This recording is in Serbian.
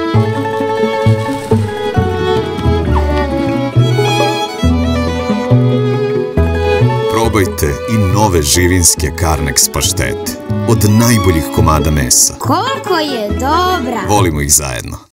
Probajte i nove živinske Carnex paštete. Od najboljih komada mesa. Koliko je dobra! Volimo ih zajedno.